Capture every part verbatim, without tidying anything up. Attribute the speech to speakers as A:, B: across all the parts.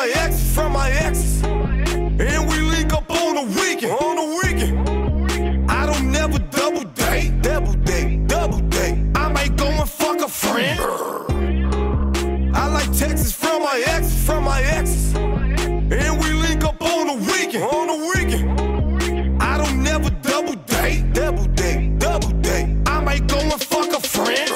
A: my exes, from my exes. And we link up on the weekend, on the weekend. I don't never double date, double date, double date. I might go and fuck a friend. I like texts from my exes, from my exes. And we link up on the weekend, on the weekend. I don't never double date, double date, double date. I might go and fuck a friend.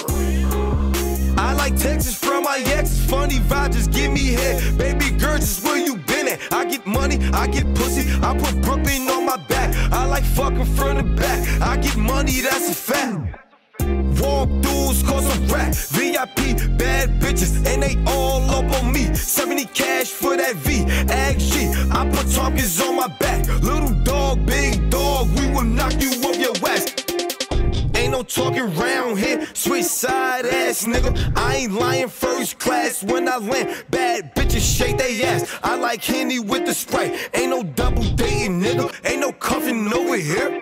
A: I like texts from my exes, funny vibe, just give me head. Baby girl, just where you been at? I get money, I get pussy, I put Brooklyn on my back. I like fucking front and back, I get money, that's a fact. Walk-throughs cost a rack, V I P, bad bitches, and they all up on me. seventy cash for that V, Ag G, I put Tompkins on my back. Little dog, big dog, we will knock you off your wax. Ain't no talking round here, switch side ass nigga. I ain't lying, first class when I land. Bad bitches shake they ass. I like Henny with the Sprite. Ain't no double dating nigga, ain't no cuffing over here.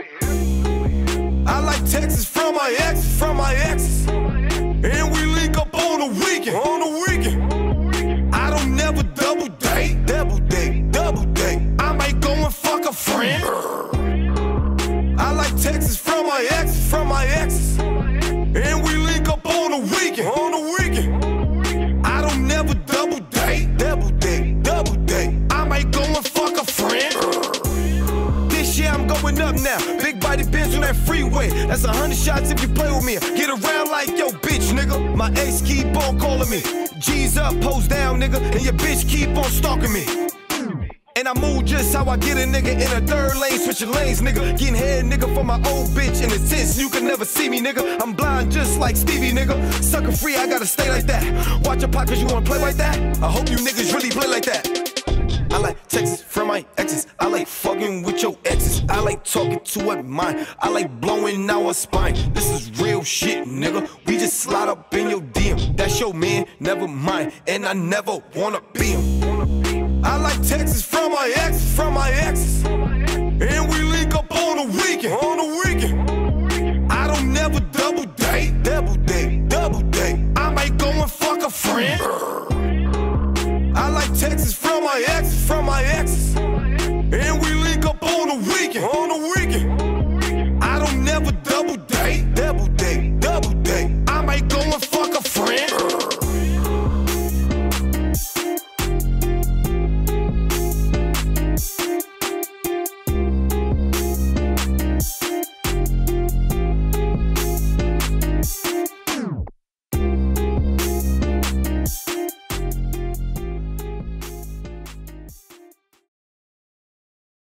A: I like texts from my exes, from my exes. And we link up on the weekend, on the weekend. I don't never double date, double date, double date. I might go and fuck a friend. I like texts from my exes, from my exes. And we link up on the weekend, on the weekend. I don't never double date, double date, double date. I might go and fuck a friend. This year I'm going up now. Big body Benz on that freeway. That's a hundred shots if you play with me. Get around like yo bitch, nigga. My ex keep on calling me. G's up, pose down, nigga. And your bitch keep on stalking me. And I move just how I get a nigga in a third lane, switching lanes, nigga. Getting head, nigga, for my old bitch. In a sense, you can never see me, nigga. I'm blind just like Stevie, nigga. Sucker free, I gotta stay like that. Watch your pot, cause you wanna play like that. I hope you niggas really play like that. I like texts from my exes. I like fucking with your exes. I like talking to her mind. I like blowing out her spine. This is real shit, nigga. We just slide up in your D M. That's your man, never mind. And I never wanna be him. I like texts from my exes, from my exes. And we link up on the weekend, on the weekend. I don't never double date, double date, double date. I might go and fuck a friend. I like texts from my exes, from my exes. And we link up on the weekend, on the weekend.